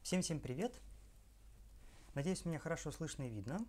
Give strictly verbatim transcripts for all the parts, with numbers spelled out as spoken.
Всем-всем привет! Надеюсь, меня хорошо слышно и видно.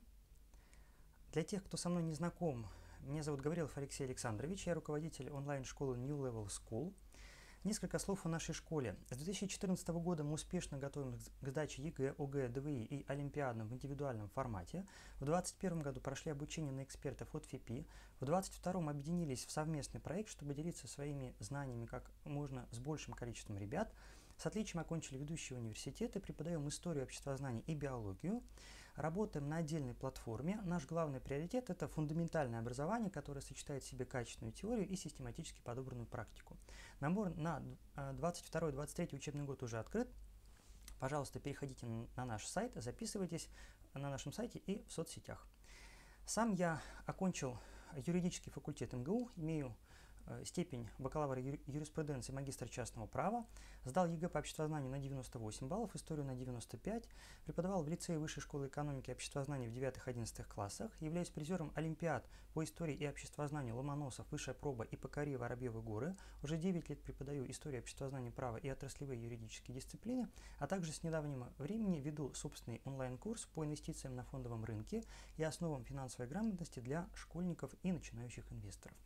Для тех, кто со мной не знаком, меня зовут Гаврилов Алексей Александрович, я руководитель онлайн-школы New Level School. Несколько слов о нашей школе. С две тысячи четырнадцатого года мы успешно готовим к сдаче ЕГЭ, ОГЭ, ДВИ и олимпиадным в индивидуальном формате. В две тысячи двадцать первом году прошли обучение на экспертов от ФИПИ. В две тысячи двадцать втором объединились в совместный проект, чтобы делиться своими знаниями как можно с большим количеством ребят. С отличием окончили ведущие университеты, преподаем историю, обществознание и биологию. Работаем на отдельной платформе. Наш главный приоритет – это фундаментальное образование, которое сочетает в себе качественную теорию и систематически подобранную практику. Набор на двадцать второй — двадцать третий учебный год уже открыт. Пожалуйста, переходите на наш сайт, записывайтесь на нашем сайте и в соцсетях. Сам я окончил юридический факультет эм гэ у, имею степень бакалавра юриспруденции, магистра частного права, сдал ЕГЭ по обществознанию на девяносто восемь баллов, историю на девяносто пять, преподавал в лицее Высшей школы экономики и обществознания в девятых-одиннадцатых классах, являюсь призером олимпиад по истории и обществознанию Ломоносов, Высшая проба и Покори, Воробьевы горы. Уже девять лет преподаю историю обществознания права и отраслевые юридические дисциплины, а также с недавнего времени веду собственный онлайн-курс по инвестициям на фондовом рынке и основам финансовой грамотности для школьников и начинающих инвесторов.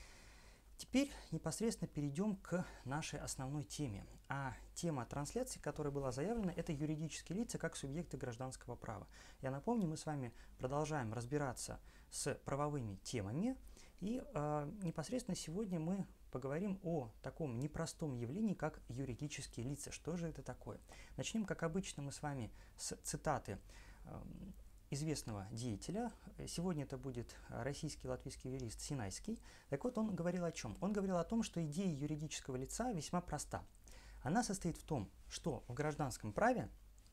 Теперь непосредственно перейдем к нашей основной теме. А тема трансляции, которая была заявлена, это юридические лица как субъекты гражданского права. Я напомню, мы с вами продолжаем разбираться с правовыми темами. И э, непосредственно сегодня мы поговорим о таком непростом явлении, как юридические лица. Что же это такое? Начнем, как обычно, мы с вами с цитаты э, известного деятеля. Сегодня это будет российский латвийский юрист Синайский. Так вот, он говорил о чем? Он говорил о том, что идея юридического лица весьма проста. Она состоит в том, что в гражданском праве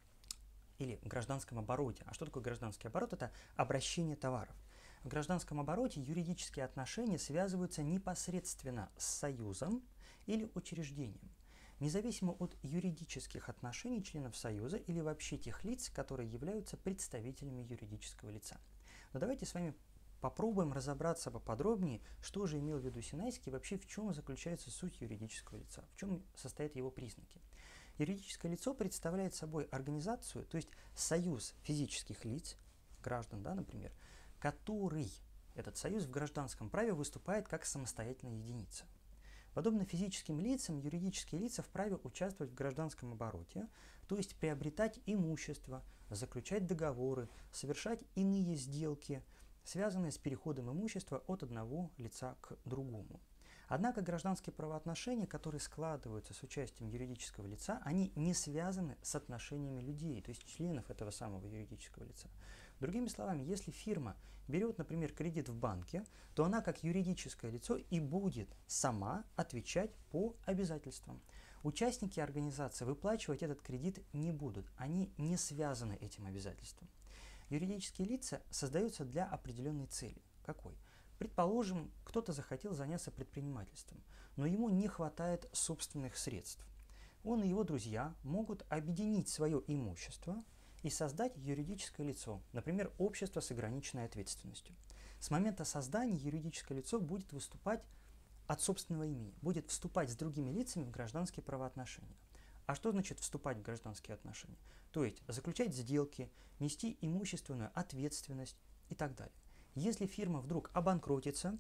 или гражданском обороте, а что такое гражданский оборот? Это обращение товаров. В гражданском обороте юридические отношения связываются непосредственно с союзом или учреждением, независимо от юридических отношений членов союза или вообще тех лиц, которые являются представителями юридического лица. Но давайте с вами попробуем разобраться поподробнее, что же имел в виду Синайский и вообще в чем заключается суть юридического лица, в чем состоят его признаки. Юридическое лицо представляет собой организацию, то есть союз физических лиц, граждан, да, например, который, этот союз в гражданском праве выступает как самостоятельная единица. Подобно физическим лицам, юридические лица вправе участвовать в гражданском обороте, то есть приобретать имущество, заключать договоры, совершать иные сделки, связанные с переходом имущества от одного лица к другому. Однако гражданские правоотношения, которые складываются с участием юридического лица, они не связаны с отношениями людей, то есть членов этого самого юридического лица. Другими словами, если фирма берет, например, кредит в банке, то она как юридическое лицо и будет сама отвечать по обязательствам. Участники организации выплачивать этот кредит не будут, они не связаны этим обязательством. Юридические лица создаются для определенной цели. Какой? Предположим, кто-то захотел заняться предпринимательством, но ему не хватает собственных средств. Он и его друзья могут объединить свое имущество и создать юридическое лицо, например, общество с ограниченной ответственностью. С момента создания юридическое лицо будет выступать от собственного имени, будет вступать с другими лицами в гражданские правоотношения. А что значит вступать в гражданские отношения? То есть заключать сделки, нести имущественную ответственность и так далее. Если фирма вдруг обанкротится,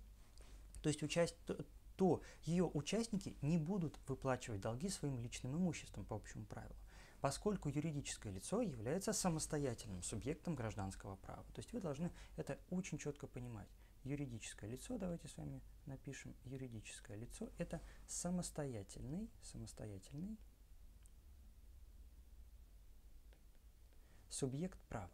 то есть участь, то, то ее участники не будут выплачивать долги своим личным имуществом по общему правилу, поскольку юридическое лицо является самостоятельным субъектом гражданского права. То есть вы должны это очень четко понимать. Юридическое лицо, давайте с вами напишем, юридическое лицо – это самостоятельный, самостоятельный субъект права,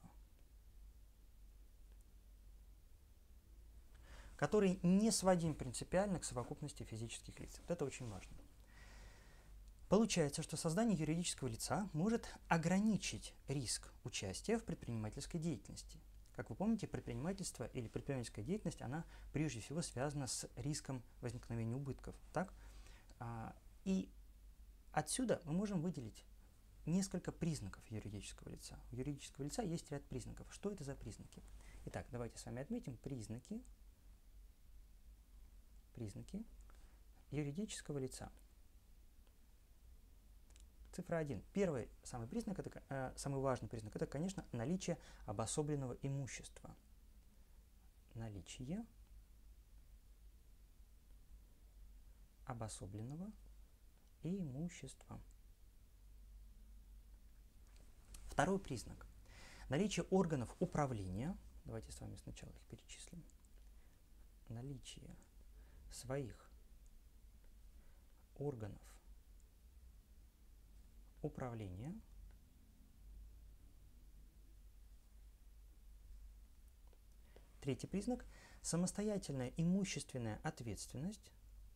который не сводим принципиально к совокупности физических лиц. Вот это очень важно. Получается, что создание юридического лица может ограничить риск участия в предпринимательской деятельности. Как вы помните, предпринимательство или предпринимательская деятельность, она прежде всего связана с риском возникновения убытков. Так? И отсюда мы можем выделить несколько признаков юридического лица. У юридического лица есть ряд признаков. Что это за признаки? Итак, давайте с вами отметим признаки признаки юридического лица. Цифра один. Первый самый, признак, это, э, самый важный признак – это, конечно, наличие обособленного имущества. Наличие обособленного имущества. Второй признак – наличие органов управления. Давайте с вами сначала их перечислим. Наличие своих органов управления. Третий признак – самостоятельная имущественная ответственность.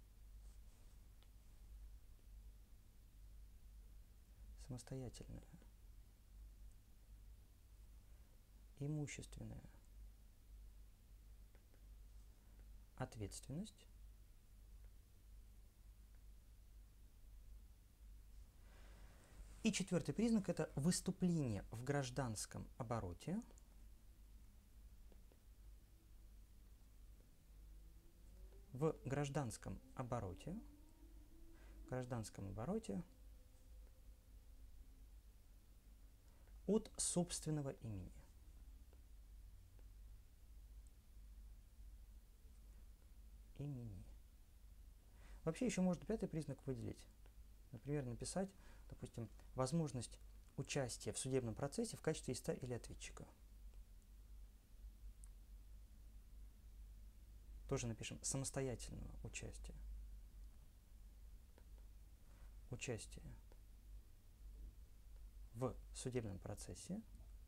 Самостоятельная имущественная ответственность. И четвертый признак – это выступление в гражданском обороте. В гражданском обороте. В гражданском обороте от собственного имени. Имени. Вообще еще можно пятый признак выделить. Например, написать, допустим, возможность участия в судебном процессе в качестве истца или ответчика. Тоже напишем самостоятельного участия. Участие в судебном процессе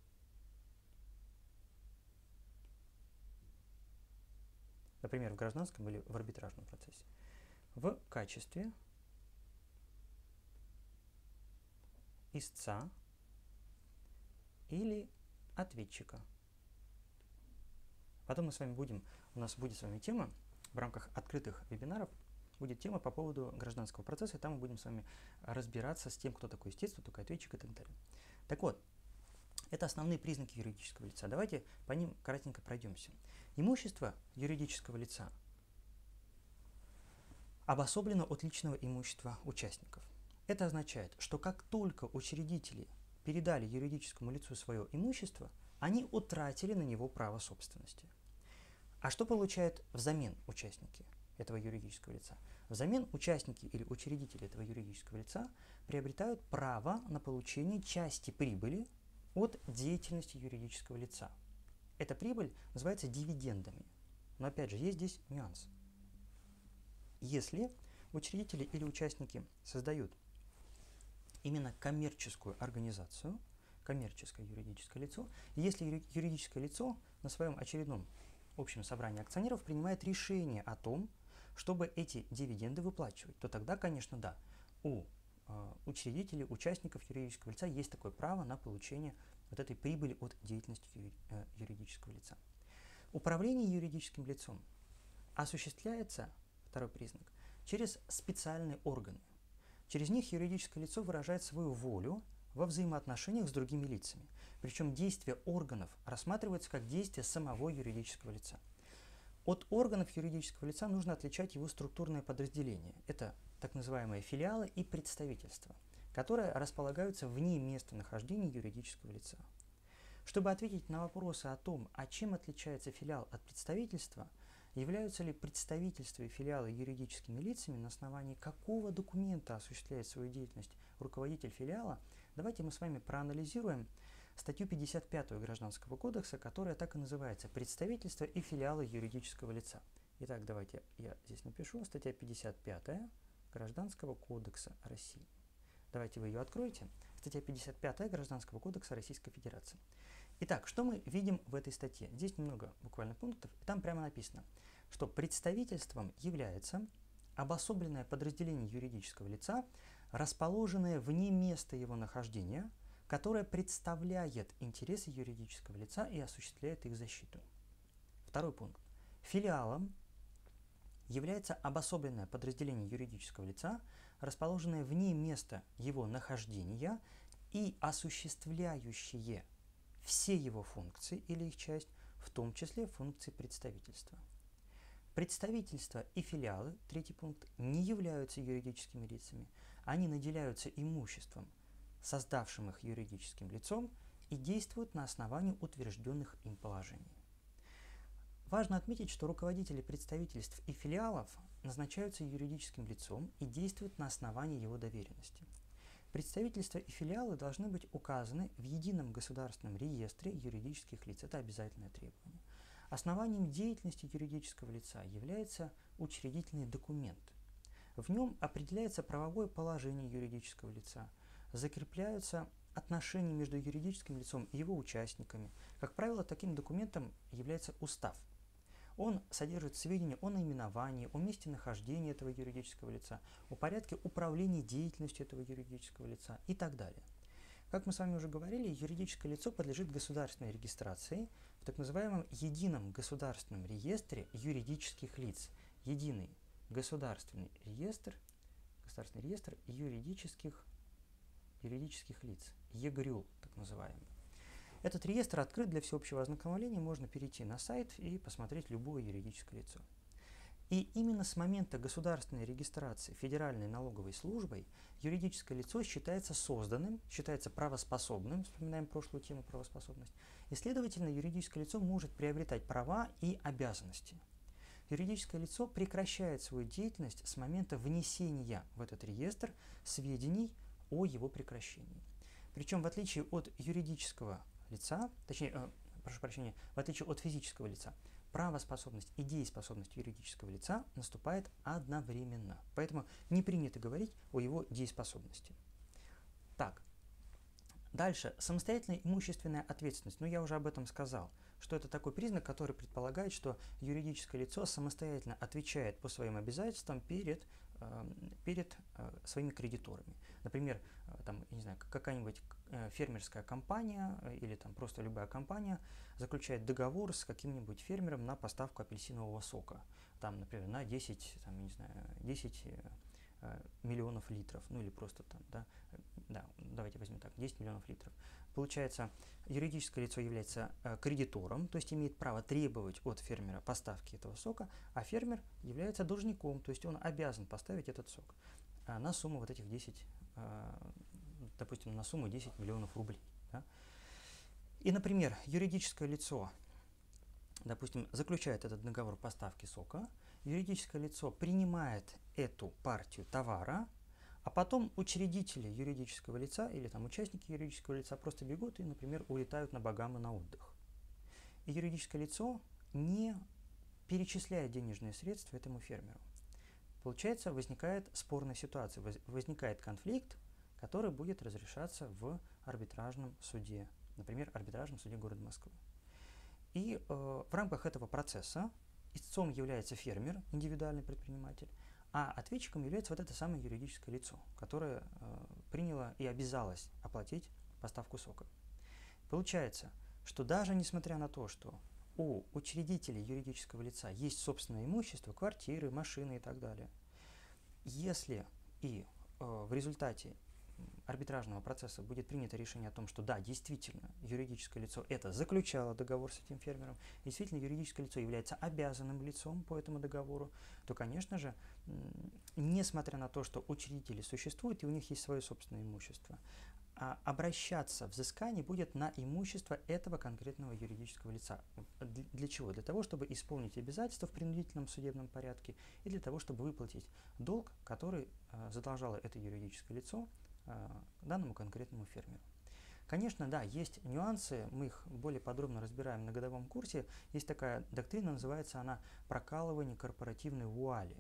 например, в гражданском или в арбитражном процессе, в качестве истца или ответчика. Потом мы с вами будем, у нас будет с вами тема, в рамках открытых вебинаров, будет тема по поводу гражданского процесса, и там мы будем с вами разбираться с тем, кто такой истец, кто такой ответчик и так далее. Так вот, это основные признаки юридического лица. Давайте по ним кратенько пройдемся. Имущество юридического лица обособлено от личного имущества участников. Это означает, что как только учредители передали юридическому лицу свое имущество, они утратили на него право собственности. А что получают взамен участники этого юридического лица? Взамен участники или учредители этого юридического лица приобретают право на получение части прибыли от деятельности юридического лица. Эта прибыль называется дивидендами. Но опять же, есть здесь нюанс. Если учредители или участники создают именно коммерческую организацию, коммерческое юридическое лицо, и если юридическое лицо на своем очередном общем собрании акционеров принимает решение о том, чтобы эти дивиденды выплачивать, то тогда, конечно, да, у э, учредителей, участников юридического лица есть такое право на получение вот этой прибыли от деятельности юри, э, юридического лица. Управление юридическим лицом осуществляется, второй признак, через специальные органы. Через них юридическое лицо выражает свою волю во взаимоотношениях с другими лицами. Причем действия органов рассматриваются как действия самого юридического лица. От органов юридического лица нужно отличать его структурное подразделение. Это так называемые филиалы и представительства, которые располагаются вне места нахождения юридического лица. Чтобы ответить на вопросы о том, а чем отличается филиал от представительства, являются ли представительства и филиалы юридическими лицами, на основании какого документа осуществляет свою деятельность руководитель филиала, давайте мы с вами проанализируем статью пятьдесят пятую Гражданского кодекса, которая так и называется «Представительство и филиалы юридического лица». Итак, давайте я здесь напишу. Статья пятьдесят пятая Гражданского кодекса России. Давайте вы ее откроете. Статья пятьдесят пятая Гражданского кодекса Российской Федерации. Итак, что мы видим в этой статье? Здесь немного буквально пунктов, и там прямо написано, что представительством является обособленное подразделение юридического лица, расположенное вне места его нахождения, которое представляет интересы юридического лица и осуществляет их защиту. Второй пункт. Филиалом является обособленное подразделение юридического лица, расположенное вне места его нахождения и осуществляющее все его функции или их часть, в том числе функции представительства. Представительства и филиалы, третий пункт, не являются юридическими лицами. Они наделяются имуществом, создавшим их юридическим лицом, и действуют на основании утвержденных им положений. Важно отметить, что руководители представительств и филиалов назначаются юридическим лицом и действуют на основании его доверенности. Представительства и филиалы должны быть указаны в едином государственном реестре юридических лиц. Это обязательное требование. Основанием деятельности юридического лица является учредительный документ. В нем определяется правовое положение юридического лица, закрепляются отношения между юридическим лицом и его участниками. Как правило, таким документом является устав. Он содержит сведения о наименовании, о месте нахождения этого юридического лица, о порядке управления деятельностью этого юридического лица и так далее. Как мы с вами уже говорили, юридическое лицо подлежит государственной регистрации в так называемом едином государственном реестре юридических лиц. Единый государственный реестр, государственный реестр юридических, юридических лиц, ЕГРЮЛ, так называемый. Этот реестр открыт для всеобщего ознакомления, можно перейти на сайт и посмотреть любое юридическое лицо. И именно с момента государственной регистрации Федеральной налоговой службой юридическое лицо считается созданным, считается правоспособным, вспоминаем прошлую тему правоспособность, и, следовательно, юридическое лицо может приобретать права и обязанности. Юридическое лицо прекращает свою деятельность с момента внесения в этот реестр сведений о его прекращении. Причем, в отличие от юридического лица, точнее, э, прошу прощения, в отличие от физического лица, правоспособность и дееспособность юридического лица наступает одновременно. Поэтому не принято говорить о его дееспособности. Так, дальше. Самостоятельная имущественная ответственность. Ну, я уже об этом сказал, что это такой признак, который предполагает, что юридическое лицо самостоятельно отвечает по своим обязательствам перед, э, перед э, своими кредиторами. Например, э, там, я не знаю, какая-нибудь фермерская компания или там просто любая компания заключает договор с каким-нибудь фермером на поставку апельсинового сока. Там, например, на десять, там, я не знаю, десять э, миллионов литров, ну или просто там, да, да, давайте возьмем так, десять миллионов литров. Получается, юридическое лицо является э, кредитором, то есть имеет право требовать от фермера поставки этого сока, а фермер является должником, то есть он обязан поставить этот сок э, на сумму вот этих десять, э, допустим, на сумму десять миллионов рублей. Да? И, например, юридическое лицо, допустим, заключает этот договор поставки сока, юридическое лицо принимает эту партию товара, а потом учредители юридического лица или там участники юридического лица просто бегут и, например, улетают на Багамы на отдых. И юридическое лицо не перечисляет денежные средства этому фермеру. Получается, возникает спорная ситуация, возникает конфликт, который будет разрешаться в арбитражном суде, например, арбитражном суде города Москвы. И э, в рамках этого процесса истцом является фермер, индивидуальный предприниматель, а ответчиком является вот это самое юридическое лицо, которое э, приняло и обязалось оплатить поставку сока. Получается, что даже несмотря на то, что у учредителей юридического лица есть собственное имущество, квартиры, машины и так далее, если и э, в результате арбитражного процесса будет принято решение о том, что да, действительно, юридическое лицо это заключало договор с этим фермером, действительно, юридическое лицо является обязанным лицом по этому договору, то, конечно же, несмотря на то, что учредители существуют и у них есть свое собственное имущество, обращаться взыскание будет на имущество этого конкретного юридического лица. Для чего? Для того, чтобы исполнить обязательства в принудительном судебном порядке и для того, чтобы выплатить долг, который задолжало это юридическое лицо данному конкретному фермеру. Конечно, да, есть нюансы, мы их более подробно разбираем на годовом курсе. Есть такая доктрина, называется она «прокалывание корпоративной вуали».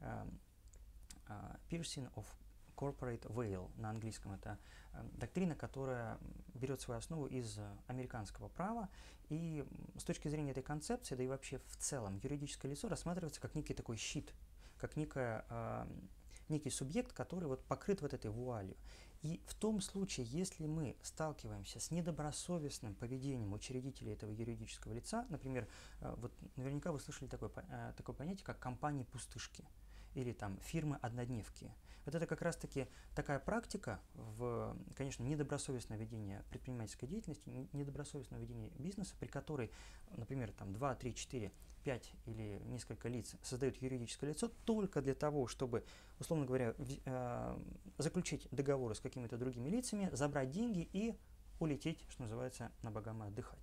Piercing of Corporate Veil на английском. Это доктрина, которая берет свою основу из американского права. И с точки зрения этой концепции, да и вообще в целом, юридическое лицо рассматривается как некий такой щит, как некая некий субъект, который вот покрыт вот этой вуалью. И в том случае, если мы сталкиваемся с недобросовестным поведением учредителей этого юридического лица, например, вот наверняка вы слышали такое, такое понятие, как компании-пустышки или там фирмы-однодневки. Вот это как раз-таки такая практика в, конечно, недобросовестное ведение предпринимательской деятельности, недобросовестное ведение бизнеса, при которой, например, там два, три, четыре, пять или несколько лиц создают юридическое лицо только для того, чтобы, условно говоря, заключить договоры с какими-то другими лицами, забрать деньги и улететь, что называется, на Багамы отдыхать.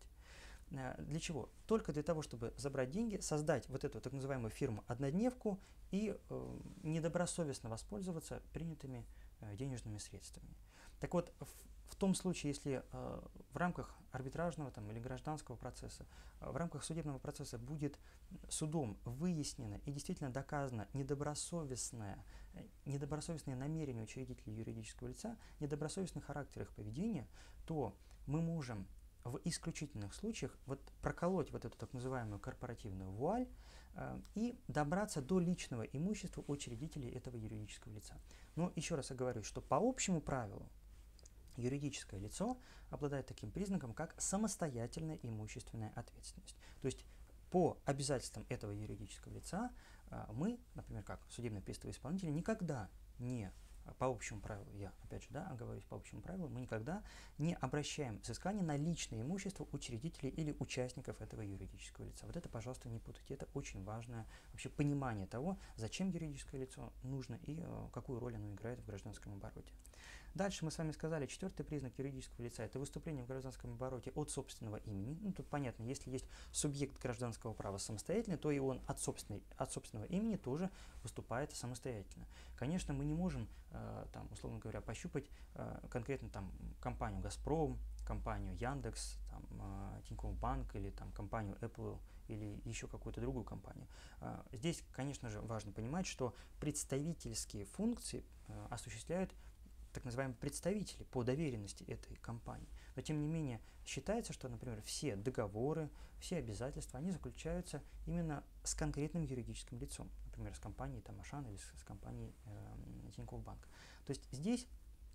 Для чего? Только для того, чтобы забрать деньги, создать вот эту так называемую фирму-однодневку и э, недобросовестно воспользоваться принятыми э, денежными средствами. Так вот, в, в том случае, если э, в рамках арбитражного там, или гражданского процесса, э, в рамках судебного процесса будет судом выяснено и действительно доказано недобросовестное, э, недобросовестное намерение учредителей юридического лица, недобросовестный характер их поведения, то мы можем в исключительных случаях вот проколоть вот эту так называемую корпоративную вуаль э, и добраться до личного имущества учредителей этого юридического лица. Но еще раз оговорюсь, что по общему правилу юридическое лицо обладает таким признаком, как самостоятельная имущественная ответственность. То есть по обязательствам этого юридического лица э, мы, например, как судебные приставы исполнители, никогда не по общему правилу, я опять же, да, оговорюсь, по общему правилу, мы никогда не обращаем взыскание на личное имущество учредителей или участников этого юридического лица. Вот это, пожалуйста, не путайте. Это очень важное вообще понимание того, зачем юридическое лицо нужно и э, какую роль оно играет в гражданском обороте. Дальше мы с вами сказали, четвертый признак юридического лица – это выступление в гражданском обороте от собственного имени. Ну, тут понятно, если есть субъект гражданского права самостоятельный, то и он от, собственной, от собственного имени тоже выступает самостоятельно. Конечно, мы не можем, э, там, условно говоря, пощупать э, конкретно там, компанию «Газпром», компанию «Яндекс», там, э, Тинькофф Банк или там, компанию Apple или еще какую-то другую компанию. Э, здесь, конечно же, важно понимать, что представительские функции э, осуществляют так называемые представители по доверенности этой компании. Но тем не менее считается, что, например, все договоры, все обязательства, они заключаются именно с конкретным юридическим лицом, например, с компанией там, Ашан или с, с компанией э, Тинькофф Банк. То есть здесь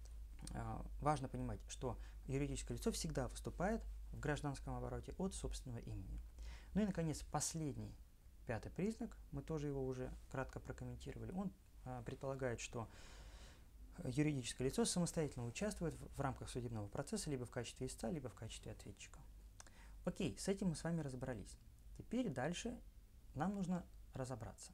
э, важно понимать, что юридическое лицо всегда выступает в гражданском обороте от собственного имени. Ну и, наконец, последний, пятый признак, мы тоже его уже кратко прокомментировали, он э, предполагает, что юридическое лицо самостоятельно участвует в, в рамках судебного процесса либо в качестве истца, либо в качестве ответчика. Окей, с этим мы с вами разобрались. Теперь дальше нам нужно разобраться.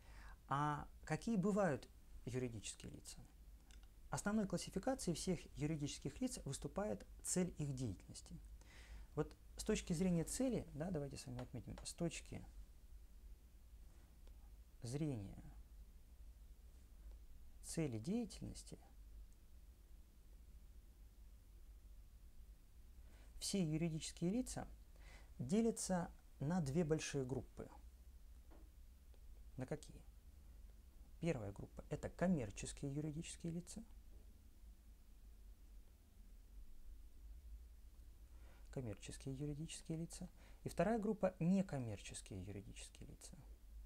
А какие бывают юридические лица? Основной классификацией всех юридических лиц выступает цель их деятельности. Вот с точки зрения цели, да, давайте с вами отметим, с точки зрения цели деятельности все юридические лица делятся на две большие группы. На какие? Первая группа – это коммерческие юридические лица. Коммерческие юридические лица. И вторая группа – некоммерческие юридические лица.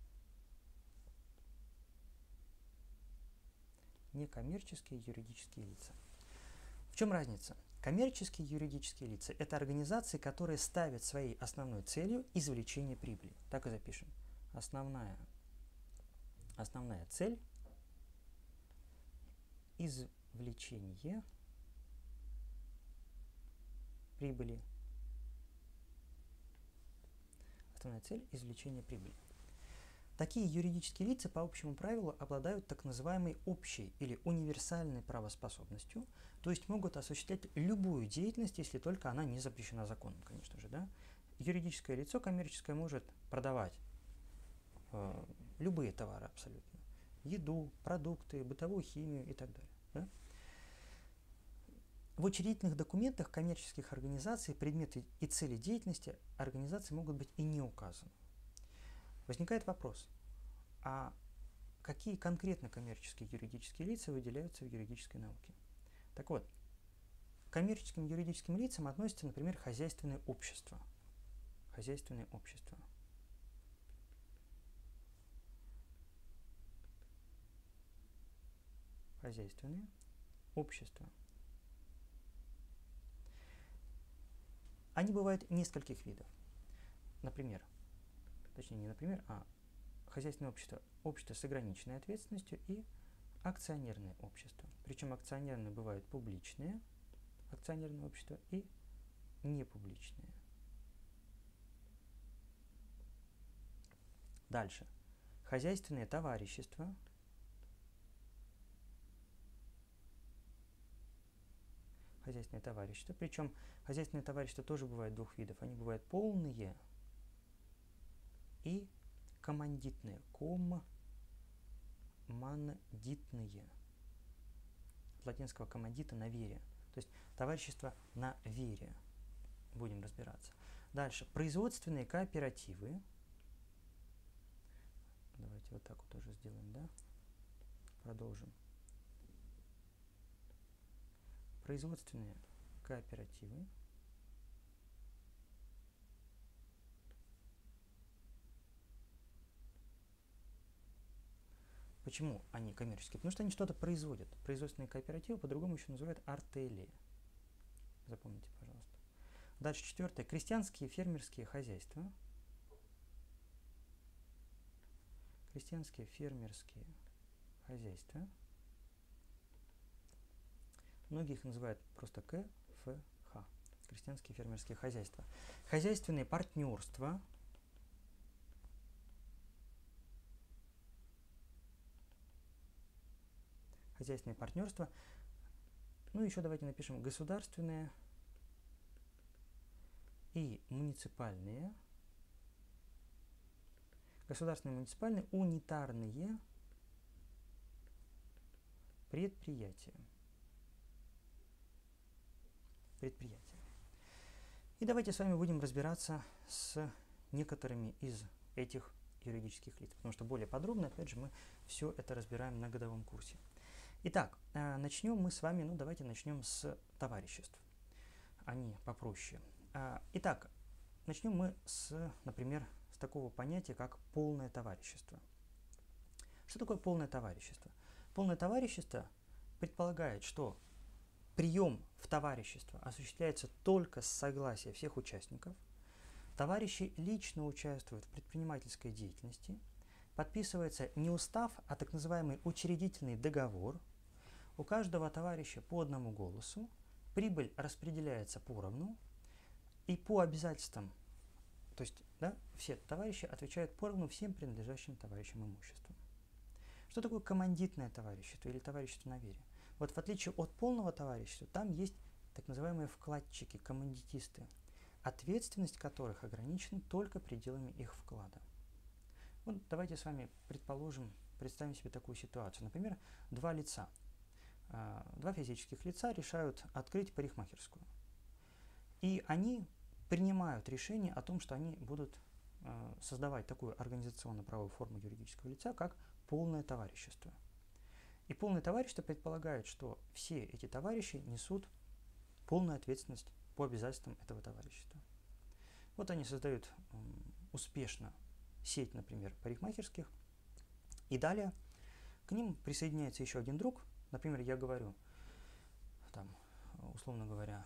Некоммерческие юридические лица. В чем разница? Коммерческие юридические лица – это организации, которые ставят своей основной целью извлечение прибыли. Так и запишем. Основная, основная цель – извлечение прибыли. Основная цель – извлечение прибыли. Такие юридические лица по общему правилу обладают так называемой общей или универсальной правоспособностью, то есть могут осуществлять любую деятельность, если только она не запрещена законом, конечно же. Да? Юридическое лицо коммерческое может продавать э, любые товары абсолютно. Еду, продукты, бытовую химию и так далее. Да? В учредительных документах коммерческих организаций предметы и цели деятельности организации могут быть и не указаны. Возникает вопрос, а какие конкретно коммерческие юридические лица выделяются в юридической науке? Так вот, к коммерческим юридическим лицам относятся, например, хозяйственные общества. Хозяйственные общества. Хозяйственные общества. Они бывают нескольких видов. Например, точнее не например, а хозяйственное общество, общество с ограниченной ответственностью и акционерное общество. Причем акционерные бывают публичные акционерные общества и непубличные. Дальше. Хозяйственные товарищества. Хозяйственные товарищества. Причем хозяйственные товарищества тоже бывают двух видов. Они бывают полные и командитные. Коммандитные. От латинского командита на вере. То есть товарищество на вере. Будем разбираться. Дальше. Производственные кооперативы. Давайте вот так вот тоже сделаем, да? Продолжим. Производственные кооперативы. Почему они коммерческие? Потому что они что-то производят. Производственные кооперативы по-другому еще называют артели. Запомните, пожалуйста. Дальше четвертое. Крестьянские фермерские хозяйства. Крестьянские фермерские хозяйства. Многие их называют просто ка эф ха. Крестьянские фермерские хозяйства. Хозяйственные партнерства. Хозяйственные партнерства. Ну, еще давайте напишем государственные и муниципальные. Государственные и муниципальные унитарные предприятия. Предприятия. И давайте с вами будем разбираться с некоторыми из этих юридических лиц, потому что более подробно, опять же, мы все это разбираем на годовом курсе. Итак, начнем мы с вами, ну давайте начнем с товариществ. Они попроще. Итак, начнем мы с, например, с такого понятия, как полное товарищество. Что такое полное товарищество? Полное товарищество предполагает, что прием в товарищество осуществляется только с согласия всех участников. Товарищи лично участвуют в предпринимательской деятельности. Подписывается не устав, а так называемый учредительный договор. У каждого товарища по одному голосу. Прибыль распределяется поровну. И по обязательствам, то есть да, все товарищи отвечают поровну всем принадлежащим товарищам имуществом. Что такое командитное товарищество или товарищество на вере? Вот в отличие от полного товарищества, там есть так называемые вкладчики, коммандитисты, ответственность которых ограничена только пределами их вклада. Вот давайте с вами предположим, представим себе такую ситуацию. Например, два лица, два физических лица решают открыть парикмахерскую. И они принимают решение о том, что они будут создавать такую организационно-правовую форму юридического лица, как полное товарищество. И полное товарищество предполагает, что все эти товарищи несут полную ответственность по обязательствам этого товарищества. Вот они создают успешно сеть, например, парикмахерских, и далее к ним присоединяется еще один друг. Например, я говорю, там, условно говоря,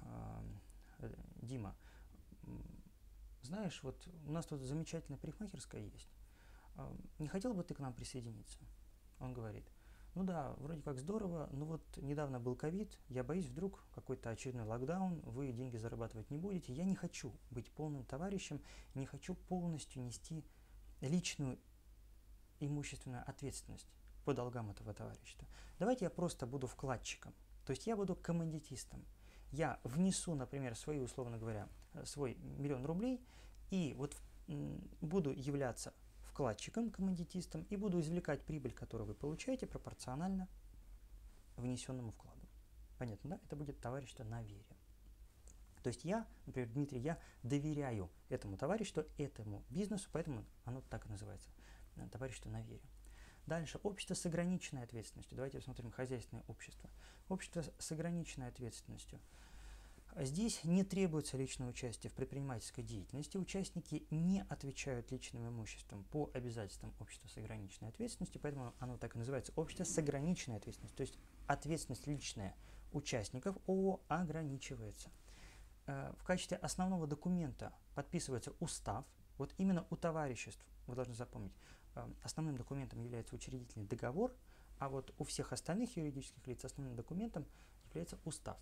Дима, знаешь, вот у нас тут замечательная парикмахерская есть, не хотел бы ты к нам присоединиться? Он говорит, ну да, вроде как здорово, но вот недавно был ковид, я боюсь, вдруг какой-то очередной локдаун, вы деньги зарабатывать не будете, я не хочу быть полным товарищем, не хочу полностью нести личную имущественную ответственность по долгам этого товарищества. Давайте я просто буду вкладчиком, то есть я буду коммандитистом. Я внесу, например, свои, условно говоря, свой миллион рублей и вот буду являться вкладчиком, коммандитистом и буду извлекать прибыль, которую вы получаете, пропорционально внесенному вкладу. Понятно, да? Это будет товарищество на вере. То есть я, например, Дмитрий, я доверяю этому товариществу, этому бизнесу, поэтому оно так и называется, товарищество на вере. Дальше, общество с ограниченной ответственностью. Давайте посмотрим хозяйственное общество. Общество с ограниченной ответственностью. Здесь не требуется личное участие в предпринимательской деятельности. Участники не отвечают личным имуществом по обязательствам общества с ограниченной ответственностью, поэтому оно так и называется общество с ограниченной ответственностью. То есть ответственность личная участников ООО ограничивается. В качестве основного документа подписывается устав. Вот именно у товариществ, вы должны запомнить, основным документом является учредительный договор, А вот у всех остальных юридических лиц основным документом является устав.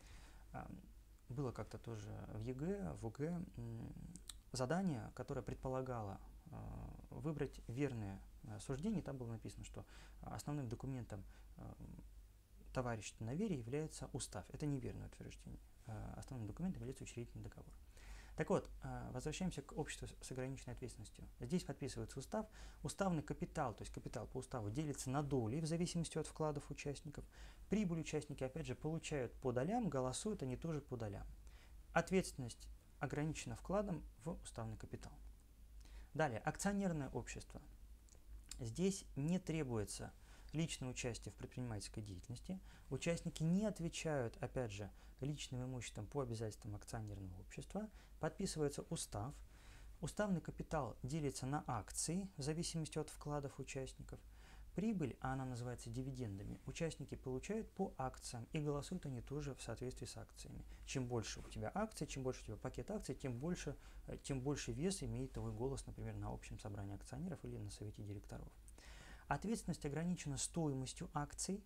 Было как-то тоже в ЕГЭ, в ОГЭ задание, которое предполагало выбрать верное суждение. Там было написано, что основным документом товарищества на вере является устав. Это неверное утверждение. Основным документом является учредительный договор. Так вот, возвращаемся к обществу с ограниченной ответственностью. Здесь подписывается устав. Уставный капитал, то есть капитал по уставу, делится на доли в зависимости от вкладов участников. Прибыль участники, опять же, получают по долям, голосуют они тоже по долям. Ответственность ограничена вкладом в уставный капитал. Далее, акционерное общество. Здесь не требуется личное участие в предпринимательской деятельности. Участники не отвечают, опять же, личным имуществом по обязательствам акционерного общества. Подписывается устав. Уставный капитал делится на акции в зависимости от вкладов участников. Прибыль, а она называется дивидендами, участники получают по акциям, и голосуют они тоже в соответствии с акциями. Чем больше у тебя акций, чем больше у тебя пакет акций, тем больше, тем больше вес имеет твой голос, например, на общем собрании акционеров или на совете директоров. Ответственность ограничена стоимостью акций,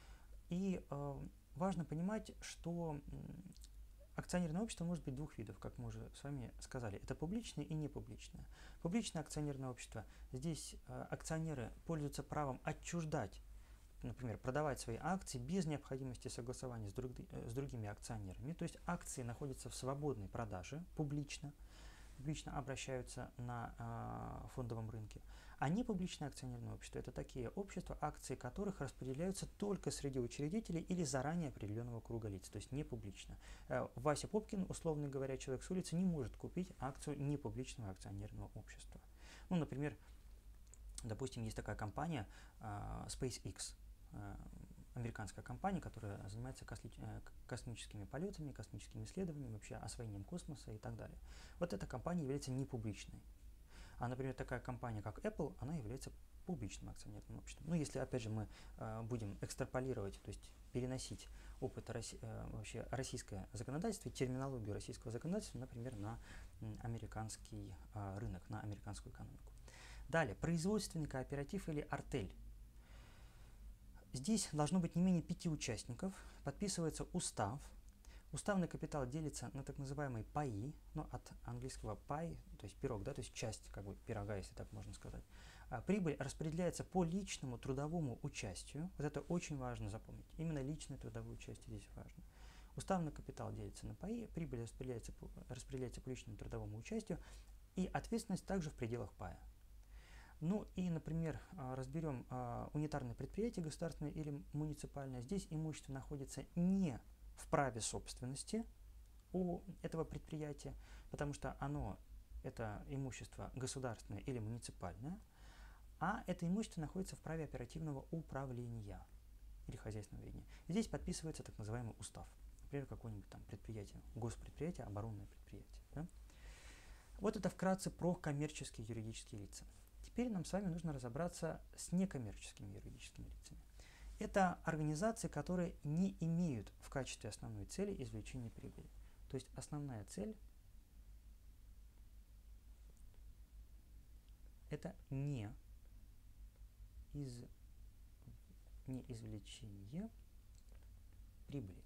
и э, важно понимать, что акционерное общество может быть двух видов, как мы уже с вами сказали. Это публичное и непубличное. Публичное акционерное общество. Здесь э, акционеры пользуются правом отчуждать, например, продавать свои акции без необходимости согласования с, друг, э, с другими акционерами. То есть акции находятся в свободной продаже публично, публично обращаются на э, фондовом рынке. А непубличное акционерное общество – это такие общества, акции которых распределяются только среди учредителей или заранее определенного круга лиц, то есть не публично. Э, Вася Попкин, условно говоря, человек с улицы, не может купить акцию непубличного акционерного общества. Ну, например, допустим, есть такая компания э, SpaceX, э, американская компания, которая занимается косли, э, космическими полетами, космическими исследованиями, вообще освоением космоса и так далее. Вот эта компания является непубличной. А, например, такая компания, как Apple, она является публичным акционерным обществом. Ну, если, опять же, мы э, будем экстраполировать, то есть переносить опыт Росси, э, вообще российское законодательство и терминологию российского законодательства, например, на м, американский э, рынок, на американскую экономику. Далее, производственный кооператив или артель. Здесь должно быть не менее пяти участников, подписывается устав. Уставный капитал делится на так называемые паи, ну, от английского пай, то есть пирог, да, то есть часть как бы пирога, если так можно сказать. А прибыль распределяется по личному трудовому участию. Вот это очень важно запомнить. Именно личное трудовое участие здесь важно. Уставный капитал делится на паи, прибыль распределяется по, распределяется по личному трудовому участию, и ответственность также в пределах пая. Ну и, например, разберем унитарное предприятие, государственное или муниципальное. Здесь имущество находится не в праве собственности у этого предприятия, потому что оно, это имущество государственное или муниципальное, а это имущество находится в праве оперативного управления или хозяйственного ведения. Здесь подписывается так называемый устав, например, какое-нибудь там предприятие, госпредприятие, оборонное предприятие. Да? Вот это вкратце про коммерческие юридические лица. Теперь нам с вами нужно разобраться с некоммерческими юридическими лицами. Это организации, которые не имеют в качестве основной цели извлечения прибыли. То есть основная цель – это не, из, не извлечение прибыли.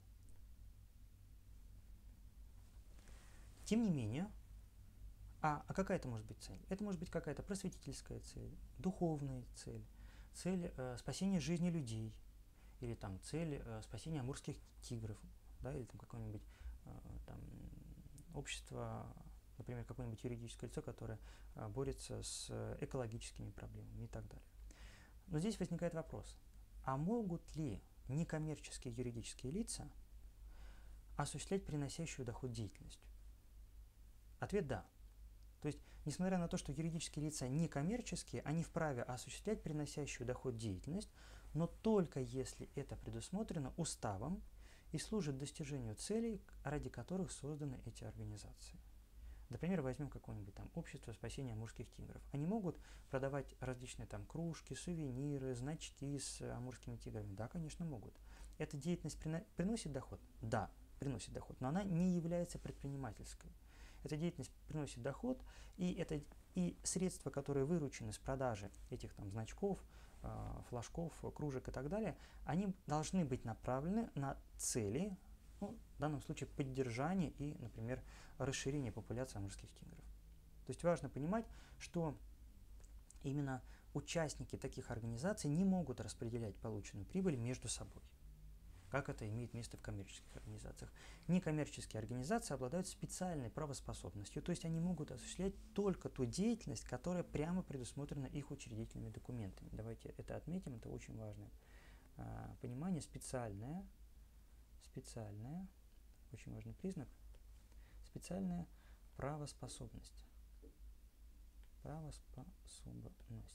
Тем не менее, а, а какая это может быть цель? Это может быть какая-то просветительская цель, духовная цель, цель э, спасения жизни людей, или там цель э, спасения амурских тигров, да, или там какое-нибудь э, там, общество, например, какое-нибудь юридическое лицо, которое э, борется с экологическими проблемами и так далее. Но здесь возникает вопрос, а могут ли некоммерческие юридические лица осуществлять приносящую доход деятельность? Ответ – да. То есть, несмотря на то, что юридические лица некоммерческие, они вправе осуществлять приносящую доход деятельность, но только если это предусмотрено уставом и служит достижению целей, ради которых созданы эти организации. Например, возьмем какое-нибудь там общество спасения амурских тигров. Они могут продавать различные там кружки, сувениры, значки с амурскими тиграми? Да, конечно, могут. Эта деятельность приносит доход? Да, приносит доход, но она не является предпринимательской. Эта деятельность приносит доход, и, это, и средства, которые выручены с продажи этих там значков, флажков, кружек и так далее, они должны быть направлены на цели, ну, в данном случае поддержание и, например, расширение популяции амурских тигров. То есть важно понимать, что именно участники таких организаций не могут распределять полученную прибыль между собой, как это имеет место в коммерческих организациях. Некоммерческие организации обладают специальной правоспособностью, то есть они могут осуществлять только ту деятельность, которая прямо предусмотрена их учредительными документами. Давайте это отметим, это очень важное а, понимание. Специальная, специальная, очень важный признак, специальная правоспособность. Правоспособность.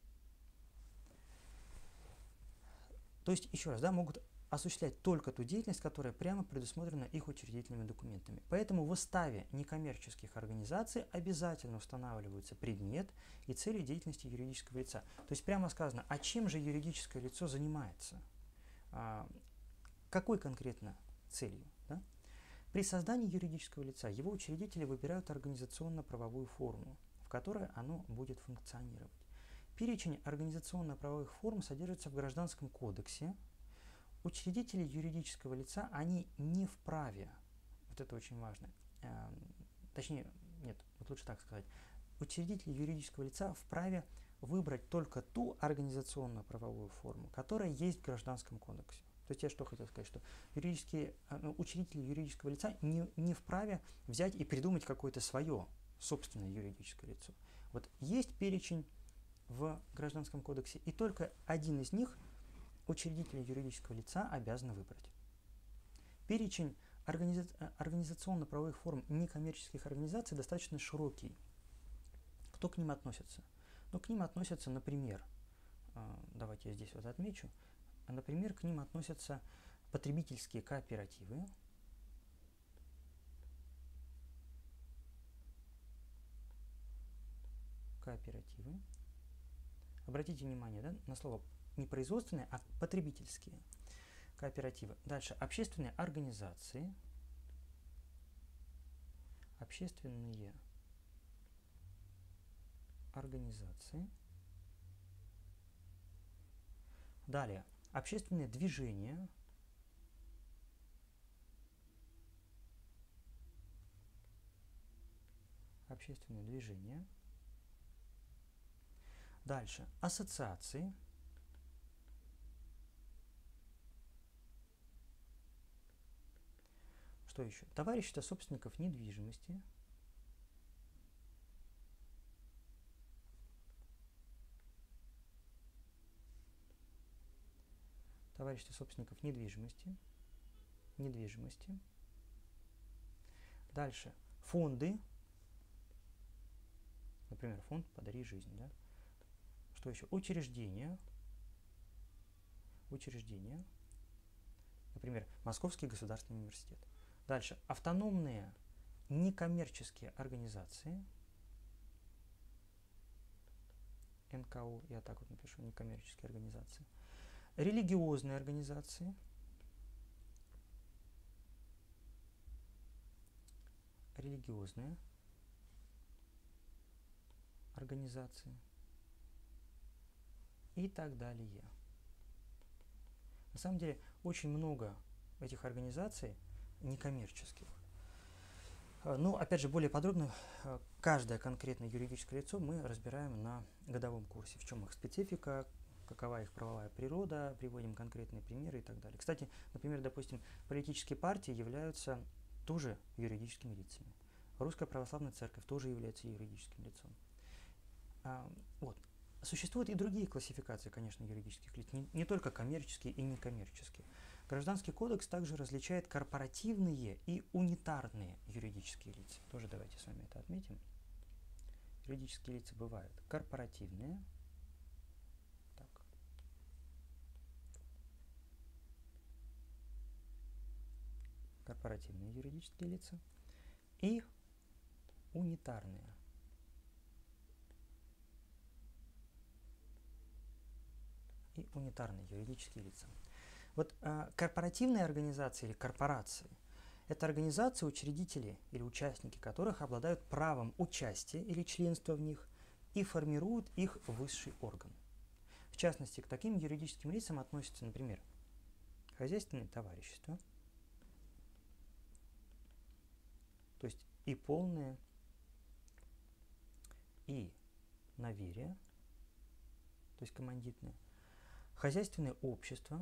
То есть, еще раз, да, могут осуществлять только ту деятельность, которая прямо предусмотрена их учредительными документами. Поэтому в уставе некоммерческих организаций обязательно устанавливаются предмет и цели деятельности юридического лица. То есть прямо сказано, а чем же юридическое лицо занимается? А, какой конкретно целью? Да? При создании юридического лица его учредители выбирают организационно-правовую форму, в которой оно будет функционировать. Перечень организационно-правовых форм содержится в Гражданском кодексе. Учредители юридического лица, они не вправе, вот это очень важно, э, точнее, нет, вот лучше так сказать, учредители юридического лица вправе выбрать только ту организационно-правовую форму, которая есть в Гражданском кодексе. То есть я что хотел сказать, что юридические, э, учредители юридического лица не, не вправе взять и придумать какое-то свое собственное юридическое лицо. Вот есть перечень в Гражданском кодексе, и только один из них учредители юридического лица обязаны выбрать. Перечень организа организационно-правовых форм некоммерческих организаций достаточно широкий. Кто к ним относится? Ну, к ним относятся, например, давайте я здесь вот отмечу, например, к ним относятся потребительские кооперативы, кооперативы. Обратите внимание, да, на слово не производственные, а потребительские кооперативы. Дальше общественные организации, общественные организации. Далее общественные движения, общественные движения. Дальше ассоциации. Что еще? Товарищество собственников недвижимости. Товарищество собственников недвижимости. Недвижимости. Дальше фонды. Например, фонд «Подари жизнь». Да? Что еще? Учреждения. Учреждения. Например, Московский государственный университет. Дальше. Автономные некоммерческие организации. эн ка о, я так вот напишу, некоммерческие организации. Религиозные организации. Религиозные организации. И так далее. На самом деле, очень много этих организаций некоммерческих. Ну, опять же, более подробно каждое конкретное юридическое лицо мы разбираем на годовом курсе, в чем их специфика, какова их правовая природа, приводим конкретные примеры и так далее. Кстати, например, допустим, политические партии являются тоже юридическими лицами. Русская православная церковь тоже является юридическим лицом. А, вот. Существуют и другие классификации, конечно, юридических лиц, не, не только коммерческие и некоммерческие. Гражданский кодекс также различает корпоративные и унитарные юридические лица. Тоже давайте с вами это отметим. Юридические лица бывают корпоративные. Так. Корпоративные юридические лица и унитарные. И унитарные юридические лица. Вот э, корпоративные организации или корпорации – это организации, учредители или участники которых обладают правом участия или членства в них и формируют их высший орган. В частности, к таким юридическим лицам относятся, например, хозяйственные товарищества, то есть и полное, и наверие, то есть командитное, хозяйственное общество,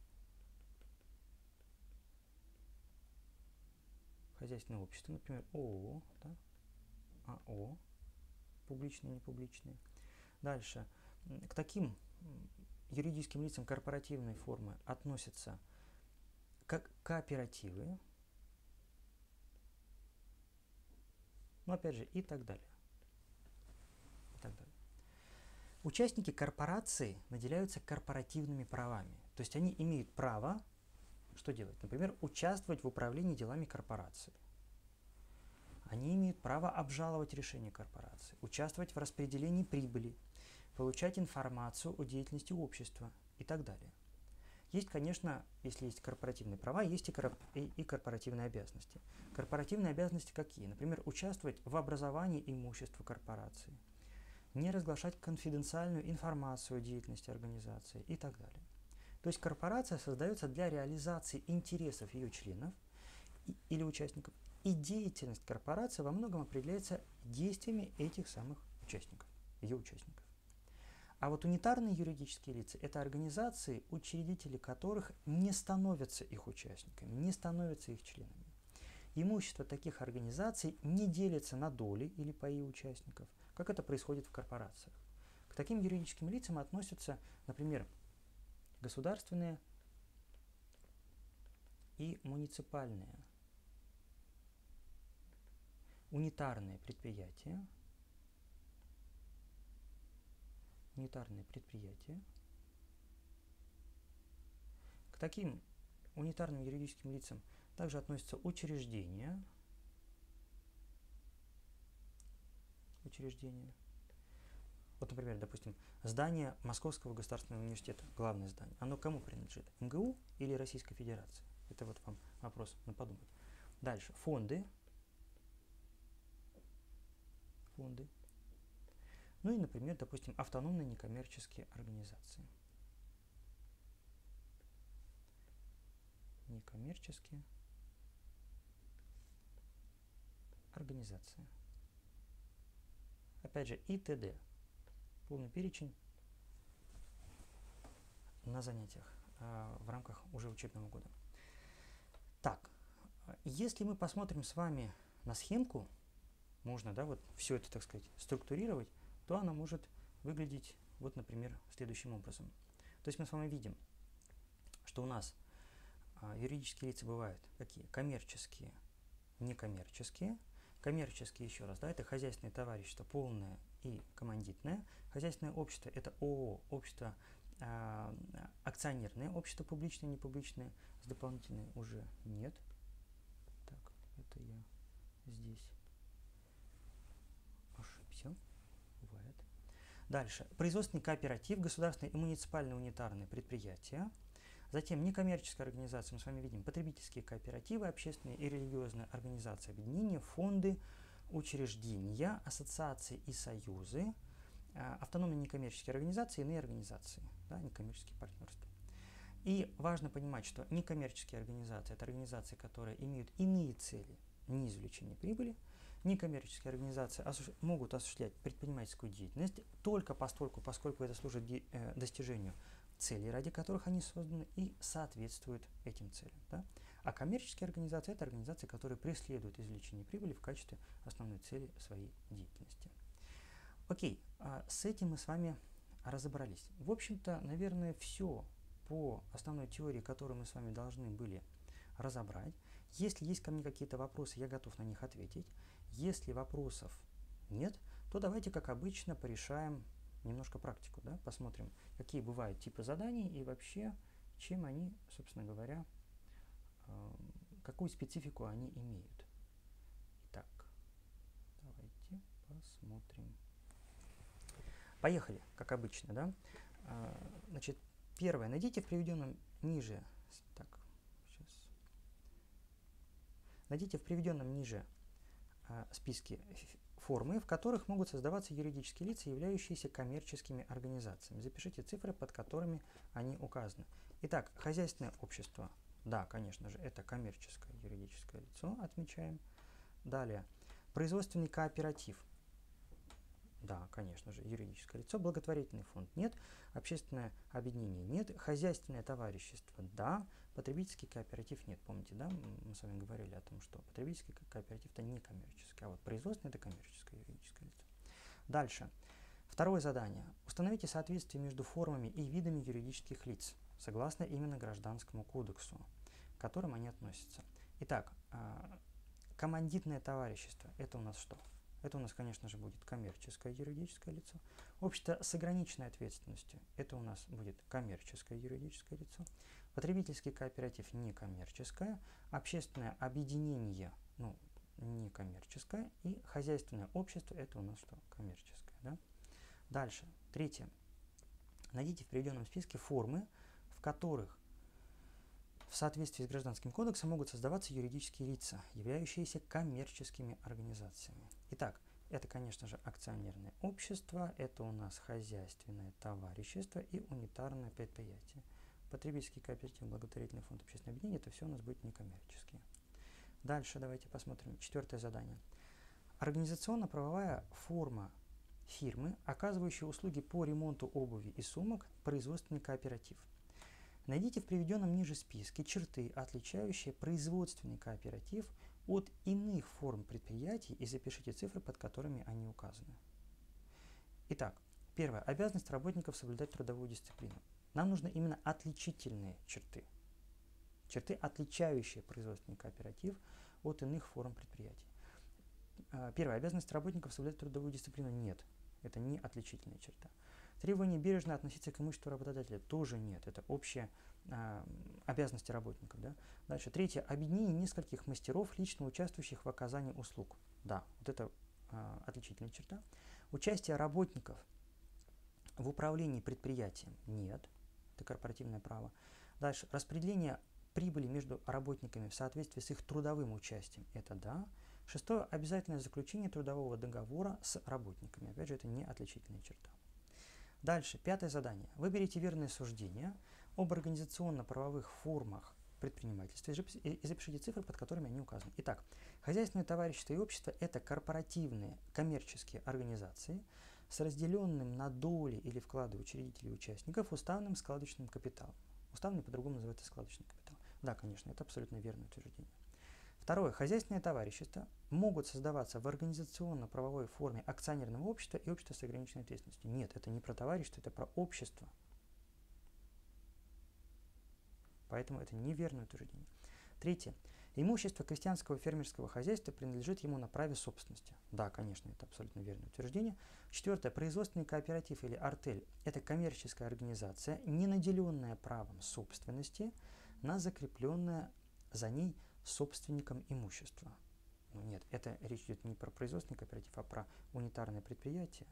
хозяйственное общество, например, ООО, да, АО, публичные, непубличные. Дальше, к таким юридическим лицам корпоративной формы относятся как кооперативы, ну опять же, и так далее. И так далее. Участники корпорации наделяются корпоративными правами, то есть они имеют право, что делать? Например, участвовать в управлении делами корпорации. Они имеют право обжаловать решения корпорации, участвовать в распределении прибыли, получать информацию о деятельности общества и так далее. Есть, конечно, если есть корпоративные права, есть и, корп и, и корпоративные обязанности. Корпоративные обязанности какие? Например, участвовать в образовании имущества корпорации, не разглашать конфиденциальную информацию о деятельности организации и так далее. То есть корпорация создается для реализации интересов ее членов и, или участников, и деятельность корпорации во многом определяется действиями этих самых участников, ее участников. А вот унитарные юридические лица – это организации, учредители которых не становятся их участниками, не становятся их членами. Имущество таких организаций не делится на доли или паи участников, как это происходит в корпорациях. К таким юридическим лицам относятся, например, государственные и муниципальные, унитарные предприятия, унитарные предприятия. К таким унитарным юридическим лицам также относятся учреждения, учреждения. Вот, например, допустим, здание Московского государственного университета, главное здание, оно кому принадлежит? эм гэ у или Российской Федерации? Это вот вам вопрос на подумать. Дальше, фонды. Фонды. Ну и, например, допустим, автономные некоммерческие организации. Некоммерческие организации. Опять же, и т.д. Полный перечень на занятиях э, в рамках уже учебного года. Так, если мы посмотрим с вами на схемку, можно, да, вот все это, так сказать, структурировать, то она может выглядеть, вот, например, следующим образом. То есть мы с вами видим, что у нас а, юридические лица бывают какие? Коммерческие, некоммерческие. Коммерческие, еще раз, да, это хозяйственное товарищество, полное и командитное. Хозяйственное общество – это ООО, общество а, акционерное, общество публичное, непубличное, с дополнительной уже нет. Так, это я здесь ошибся. Бывает. Дальше. Производственный кооператив, государственные и муниципальные унитарные предприятия. Затем некоммерческая организация, мы с вами видим потребительские кооперативы, общественные и религиозные организации, объединения, фонды, учреждения, ассоциации и союзы, автономные некоммерческие организации, иные организации, да, некоммерческие партнерства. И важно понимать, что некоммерческие организации – это организации, которые имеют иные цели, не извлечение прибыли. Некоммерческие организации осущ... могут осуществлять предпринимательскую деятельность только постольку, поскольку это служит де... э, достижению целей, ради которых они созданы, и соответствуют этим целям. Да? А коммерческие организации – это организации, которые преследуют извлечение прибыли в качестве основной цели своей деятельности. Окей, а с этим мы с вами разобрались. В общем-то, наверное, все по основной теории, которую мы с вами должны были разобрать. Если есть ко мне какие-то вопросы, я готов на них ответить. Если вопросов нет, то давайте, как обычно, порешаем немножко практику, да? Посмотрим, какие бывают типы заданий и вообще, чем они, собственно говоря, э, какую специфику они имеют. Итак, давайте посмотрим. Поехали, как обычно, да? Э, значит, первое. Найдите в приведенном ниже, так, сейчас. Найдите в приведенном ниже э, списке формы, в которых могут создаваться юридические лица, являющиеся коммерческими организациями. Запишите цифры, под которыми они указаны. Итак, хозяйственное общество. Да, конечно же, это коммерческое юридическое лицо, отмечаем. Далее, производственный кооператив. Да, конечно же, юридическое лицо. Благотворительный фонд нет. Общественное объединение нет. Хозяйственное товарищество да. Потребительский кооператив нет. Помните, да, мы с вами говорили о том, что потребительский кооператив это не коммерческий, а вот производственное это коммерческое юридическое лицо. Дальше. Второе задание. Установите соответствие между формами и видами юридических лиц, согласно именно Гражданскому кодексу, к которым они относятся. Итак, командитное товарищество – это у нас что? Это у нас, конечно же, будет коммерческое юридическое лицо. Общество с ограниченной ответственностью – это у нас будет коммерческое юридическое лицо. Потребительский кооператив – некоммерческое. Общественное объединение – ну, некоммерческое. И хозяйственное общество – это у нас что? Коммерческое. Да? Дальше. Третье. Найдите в приведенном списке формы, в которых в соответствии с Гражданским кодексом могут создаваться юридические лица, являющиеся коммерческими организациями. Итак, это, конечно же, акционерное общество, это у нас хозяйственное товарищество и унитарное предприятие. Потребительский кооператив, благотворительный фонд, общественное объединение – это все у нас будет некоммерческие. Дальше давайте посмотрим. Четвертое задание. Организационно-правовая форма фирмы, оказывающей услуги по ремонту обуви и сумок, производственный кооператив. Найдите в приведенном ниже списке черты, отличающие производственный кооператив от иных форм предприятий, и запишите цифры, под которыми они указаны. Итак, первое. Обязанность работников соблюдать трудовую дисциплину. Нам нужны именно отличительные черты. Черты, отличающие производственный кооператив от иных форм предприятий. Первое. Обязанность работников соблюдать трудовую дисциплину. Нет. Это не отличительная черта. Требование бережно относиться к имуществу работодателя тоже нет. Это общие э, обязанности работников. Да? Дальше. Третье. Объединение нескольких мастеров, лично участвующих в оказании услуг. Да, вот это э, отличительная черта. Участие работников в управлении предприятием нет. Это корпоративное право. Дальше. Распределение прибыли между работниками в соответствии с их трудовым участием. Это да. Шестое. Обязательное заключение трудового договора с работниками. Опять же, это не отличительная черта. Дальше, пятое задание. Выберите верное суждение об организационно-правовых формах предпринимательства и запишите цифры, под которыми они указаны. Итак, хозяйственное товарищество и общество – это корпоративные коммерческие организации с разделенным на доли или вклады учредителей и участников уставным складочным капиталом. Уставный по-другому называется складочный капитал. Да, конечно, это абсолютно верное утверждение. Второе. Хозяйственные товарищества могут создаваться в организационно-правовой форме акционерного общества и общества с ограниченной ответственностью. Нет, это не про товарищество, это про общество. Поэтому это неверное утверждение. Третье. Имущество крестьянского фермерского хозяйства принадлежит ему на праве собственности. Да, конечно, это абсолютно верное утверждение. Четвертое. Производственный кооператив или артель – это коммерческая организация, не наделенная правом собственности на закрепленное за ней собственником имущества. Ну нет, это речь идет не про производственный кооператив, а про унитарное предприятие.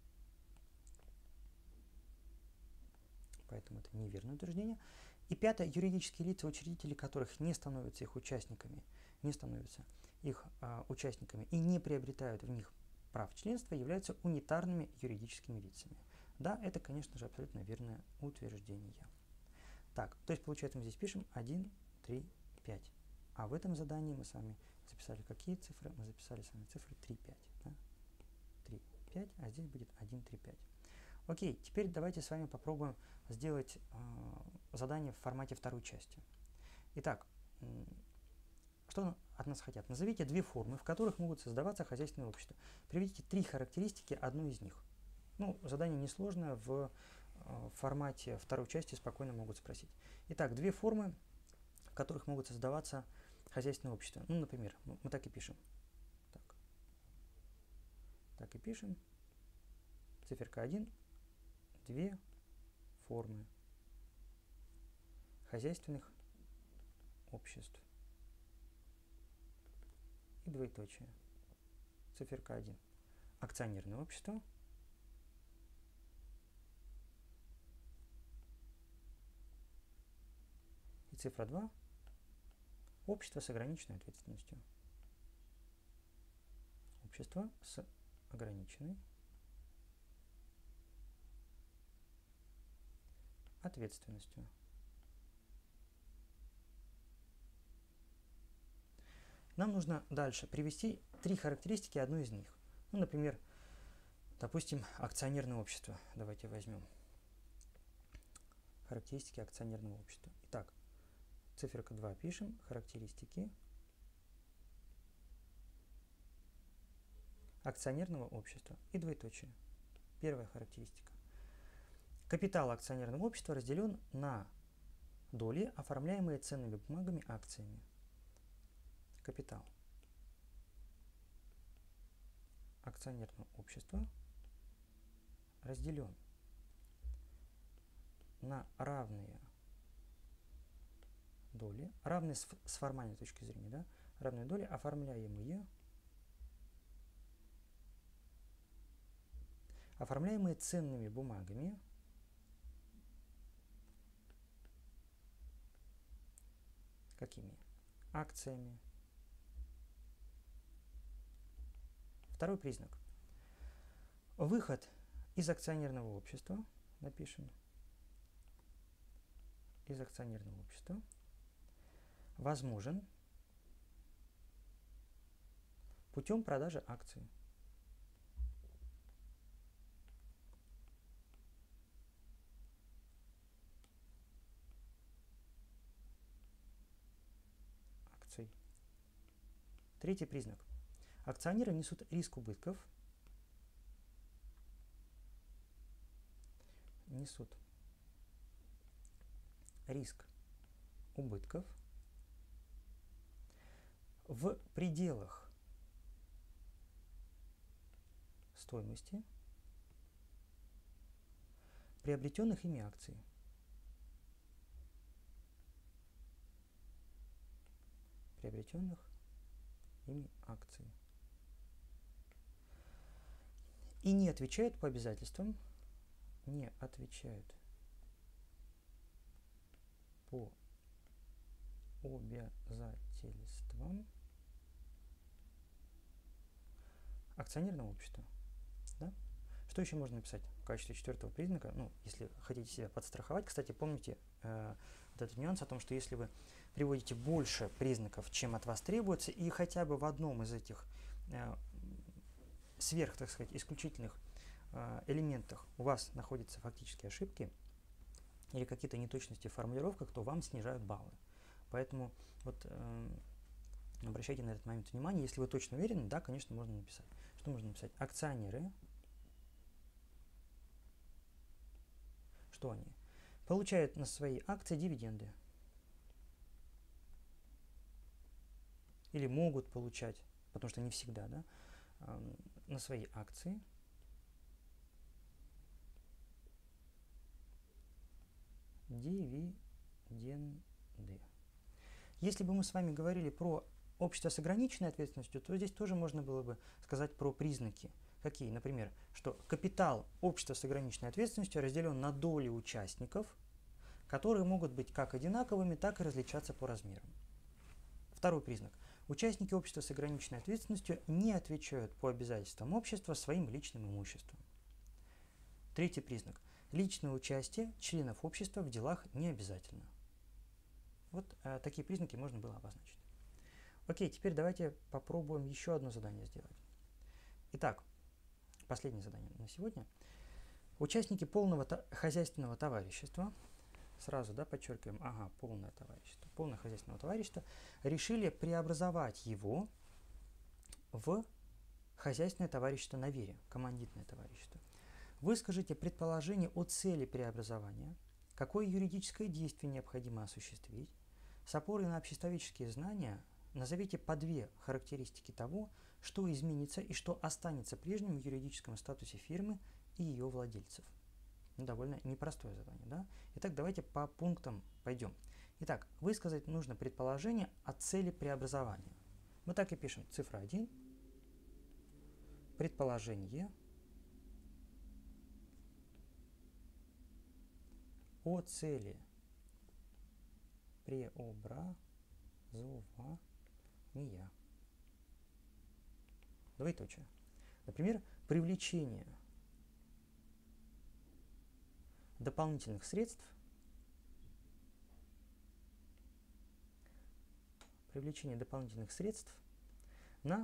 Поэтому это неверное утверждение. И пятое. Юридические лица, учредители которых не становятся их участниками, не становятся их а, участниками и не приобретают в них прав членства, являются унитарными юридическими лицами. Да, это, конечно же, абсолютно верное утверждение. Так, то есть, получается, мы здесь пишем один, три, пять. А в этом задании мы с вами записали какие цифры? Мы записали с вами цифры три, пять. Да? три, пять, а здесь будет один, три, пять. Окей, теперь давайте с вами попробуем сделать э, задание в формате второй части. Итак, э, что от нас хотят? Назовите две формы, в которых могут создаваться хозяйственные общества. Приведите три характеристики одной из них. Ну, задание несложное, в э, формате второй части спокойно могут спросить. Итак, две формы, в которых могут создаваться хозяйственное общество. Ну, например, мы так и пишем. Так, так и пишем. Циферка один. Две формы хозяйственных обществ. И двоеточие. Циферка один. Акционерное общество. И цифра два. Общество с ограниченной ответственностью. Общество с ограниченной ответственностью. Нам нужно дальше привести три характеристики одной из них. Ну, например, допустим, акционерное общество. Давайте возьмем характеристики акционерного общества. Итак, циферка два пишем, характеристики акционерного общества и двоеточие. Первая характеристика. Капитал акционерного общества разделен на доли, оформляемые ценными бумагами, акциями. Капитал акционерного общества разделен на равные доли, равные с, с формальной точки зрения, да, равные доли, оформляемые, оформляемые ценными бумагами, какими? Акциями. Второй признак. Выход из акционерного общества, напишем, из акционерного общества возможен путем продажи акций. Акций. Третий признак. Акционеры несут риск убытков, несут риск убытков в пределах стоимости приобретенных ими акций. Приобретенных ими акций. И не отвечают по обязательствам, не отвечают по обязательствам акционерного общества. Да? Что еще можно написать в качестве четвертого признака? Ну, если хотите себя подстраховать. Кстати, помните э, вот этот нюанс о том, что если вы приводите больше признаков, чем от вас требуется, и хотя бы в одном из этих э, сверх, так сказать, исключительных э, элементах у вас находятся фактические ошибки или какие-то неточности в формулировках, то вам снижают баллы. Поэтому вот э, обращайте на этот момент внимание. Если вы точно уверены, да, конечно, можно написать. Что можно написать? Акционеры. Что они? Получают на свои акции дивиденды. Или могут получать, потому что не всегда, да, э, на свои акции дивиденды. Если бы мы с вами говорили про общество с ограниченной ответственностью, то здесь тоже можно было бы сказать про признаки. Какие? Например, что капитал общества с ограниченной ответственностью разделен на доли участников, которые могут быть как одинаковыми, так и различаться по размерам. Второй признак. Участники общества с ограниченной ответственностью не отвечают по обязательствам общества своим личным имуществом. Третий признак. Личное участие членов общества в делах не обязательно. Вот э, такие признаки можно было обозначить. Окей, теперь давайте попробуем еще одно задание сделать. Итак, последнее задание на сегодня. Участники полного та- хозяйственного товарищества, сразу, да, подчеркиваем, ага, полное товарищество, полное хозяйственного товарищества, решили преобразовать его в хозяйственное товарищество на вере, командитное товарищество. Выскажите предположение о цели преобразования, какое юридическое действие необходимо осуществить. С опорой на обществоведческие знания назовите по две характеристики того, что изменится и что останется прежним в юридическом статусе фирмы и ее владельцев. Ну, довольно непростое задание, да? Итак, давайте по пунктам пойдем. Итак, высказать нужно предположение о цели преобразования. Мы так и пишем. Цифра один. Предположение о цели преобразования. Двоеточие. Например, привлечение дополнительных средств, привлечение дополнительных средств на,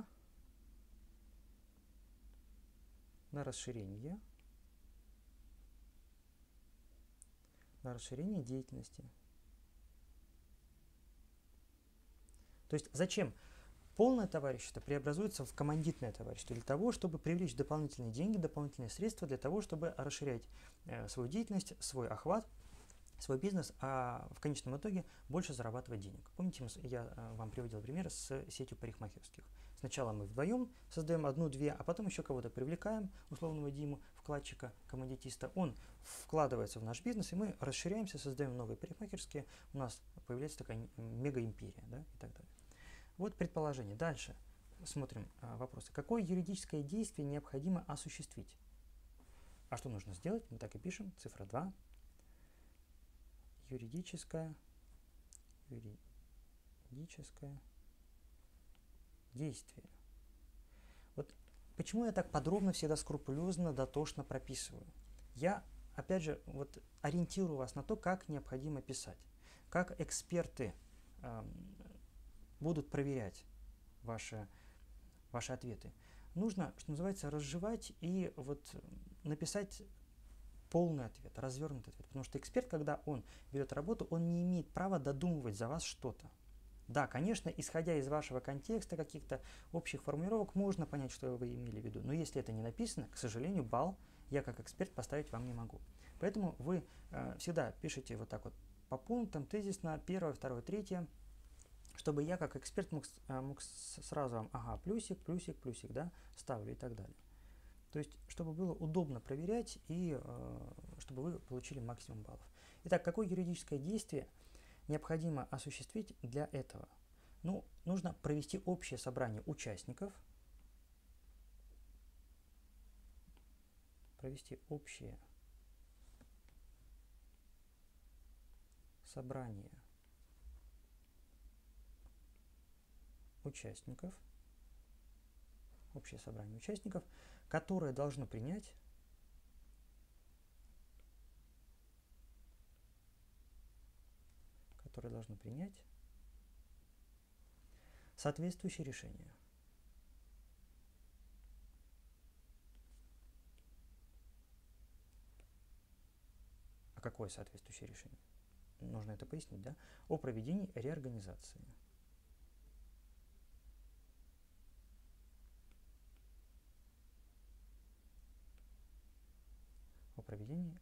на расширение, на расширение деятельности. То есть зачем? Полное товарищество преобразуется в командитное товарищество для того, чтобы привлечь дополнительные деньги, дополнительные средства, для того, чтобы расширять э, свою деятельность, свой охват, свой бизнес, а в конечном итоге больше зарабатывать денег. Помните, я э, вам приводил пример с сетью парикмахерских. Сначала мы вдвоем создаем одну-две, а потом еще кого-то привлекаем, условного Диму, вкладчика, коммандитиста. Он вкладывается в наш бизнес, и мы расширяемся, создаем новые парикмахерские, у нас появляется такая мега-империя, да, и так далее. Вот предположение. Дальше смотрим а, вопросы. Какое юридическое действие необходимо осуществить? А что нужно сделать? Мы так и пишем. Цифра два. Юридическое, юридическое действие. Вот почему я так подробно, всегда скрупулезно, дотошно прописываю? Я, опять же, вот ориентирую вас на то, как необходимо писать. Как эксперты э, будут проверять ваши, ваши ответы. Нужно, что называется, разжевать и вот написать полный ответ, развернутый ответ. Потому что эксперт, когда он ведет работу, он не имеет права додумывать за вас что-то. Да, конечно, исходя из вашего контекста, каких-то общих формулировок, можно понять, что вы имели в виду. Но если это не написано, к сожалению, балл я как эксперт поставить вам не могу. Поэтому вы э, всегда пишите вот так вот по пунктам, тезисно, первое, второе, третье, чтобы я как эксперт мог, мог сразу вам, ага, плюсик, плюсик, плюсик, да, ставлю и так далее. То есть, чтобы было удобно проверять и э, чтобы вы получили максимум баллов. Итак, какое юридическое действие необходимо осуществить для этого? Ну, нужно провести общее собрание участников, провести общее собрание участников, общее собрание участников, которое должно принять которое должно принять соответствующее решение. А какое соответствующее решение? Нужно это пояснить, да? О проведении реорганизации. О проведении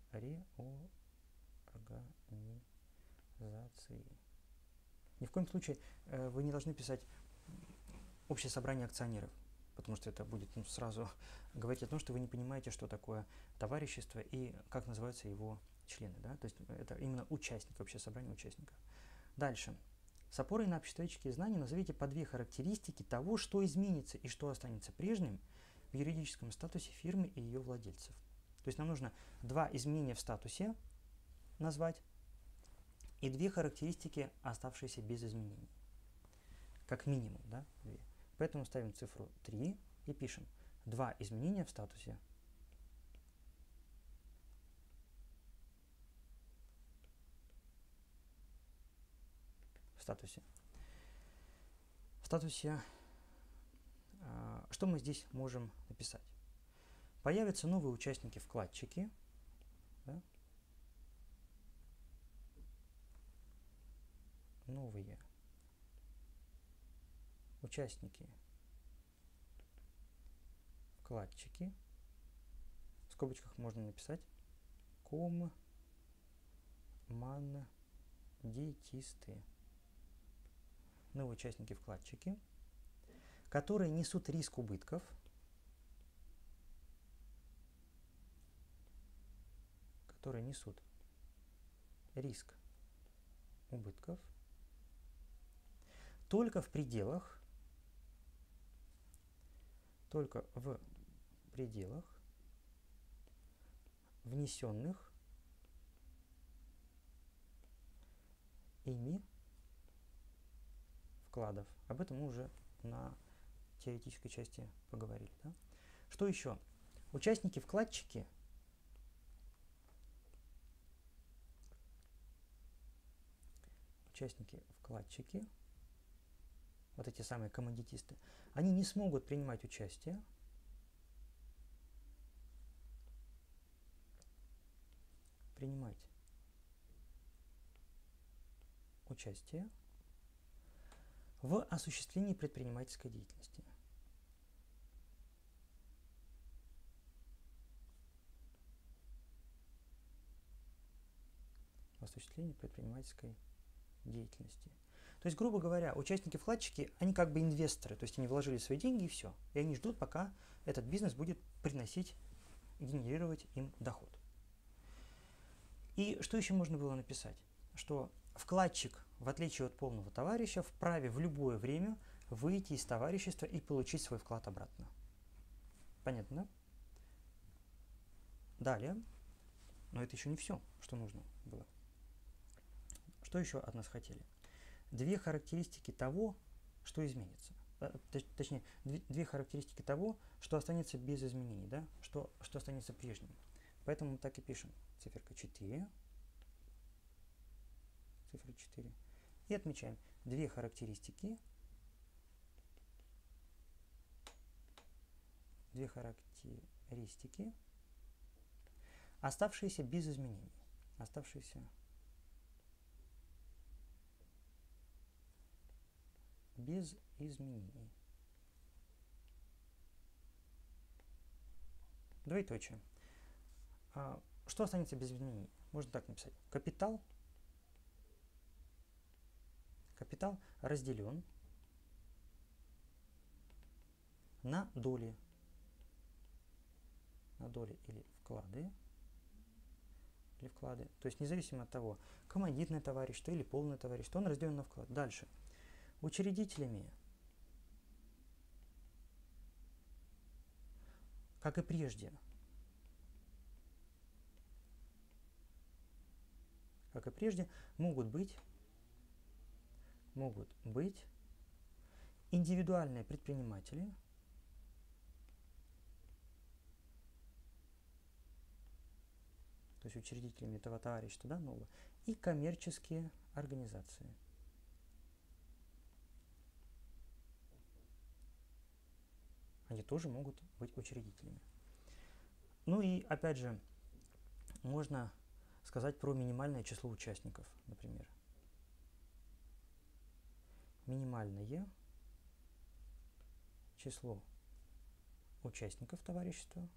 реорганизации. Ни в коем случае э, вы не должны писать общее собрание акционеров, потому что это будет ну, сразу говорить о том, что вы не понимаете, что такое товарищество и как называются его члены. Да? То есть это именно участник, общее собрание участников. Дальше. С опорой на общечеловеческие знания назовите по две характеристики того, что изменится и что останется прежним в юридическом статусе фирмы и ее владельцев. То есть нам нужно два изменения в статусе назвать и две характеристики, оставшиеся без изменений. Как минимум, да? Две. Поэтому ставим цифру три и пишем два изменения в статусе. В статусе. В статусе, э, что мы здесь можем написать? Появятся новые участники-вкладчики. Да? Новые участники, вкладчики. В скобочках можно написать коммандитисты. Новые участники-вкладчики, которые несут риск убытков, которые несут риск убытков только в пределах, только в пределах внесенных ими вкладов. Об этом мы уже на теоретической части поговорили. Да? Что еще? Участники-вкладчики участники-вкладчики, вот эти самые коммодитисты, они не смогут принимать участие принимать участие в осуществлении предпринимательской деятельности. В осуществлении предпринимательской деятельности. То есть, грубо говоря, участники-вкладчики, они как бы инвесторы, то есть они вложили свои деньги и все. И они ждут, пока этот бизнес будет приносить, генерировать им доход. И что еще можно было написать? Что вкладчик, в отличие от полного товарища, вправе в любое время выйти из товарищества и получить свой вклад обратно. Понятно, да? Далее, но это еще не все, что нужно было. Что еще от нас хотели? Две характеристики того, что изменится. Точнее, две характеристики того, что останется без изменений, да? что, что останется прежним. Поэтому мы так и пишем. Циферка четыре. Цифра четыре. И отмечаем две характеристики. Две характеристики, оставшиеся без изменений. Оставшиеся без изменений. Двоеточие. А, что останется без изменений? Можно так написать. Капитал, капитал разделен на доли, на доли или вклады, или вклады. То есть независимо от того, коммандитное товарищество или полное товарищество, он разделен на вклад. Дальше. Учредителями, как и прежде, как и прежде, могут быть, могут быть индивидуальные предприниматели, то есть учредителями этого товарищества, да, нового, и коммерческие организации. Они тоже могут быть учредителями. Ну и, опять же, можно сказать про минимальное число участников, например. Минимальное число участников товарищества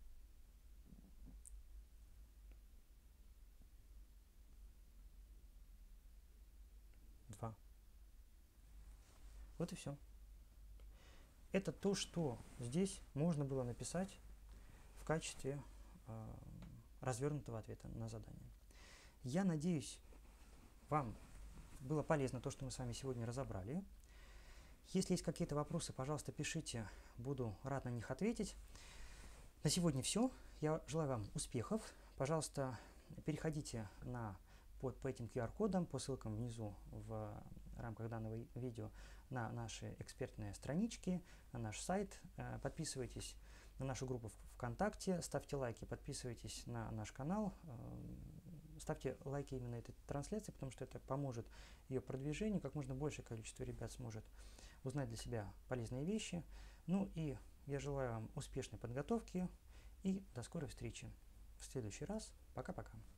два. Вот и все. Это то, что здесь можно было написать в качестве э, развернутого ответа на задание. Я надеюсь, вам было полезно то, что мы с вами сегодня разобрали. Если есть какие-то вопросы, пожалуйста, пишите, буду рад на них ответить. На сегодня все. Я желаю вам успехов. Пожалуйста, переходите на, по, по этим ку ар кодам, по ссылкам внизу в рамках данного видео на наши экспертные странички, на наш сайт. Подписывайтесь на нашу группу ВКонтакте, ставьте лайки, подписывайтесь на наш канал. Ставьте лайки именно этой трансляции, потому что это поможет ее продвижению. Как можно большее количество ребят сможет узнать для себя полезные вещи. Ну и я желаю вам успешной подготовки и до скорой встречи в следующий раз. Пока-пока.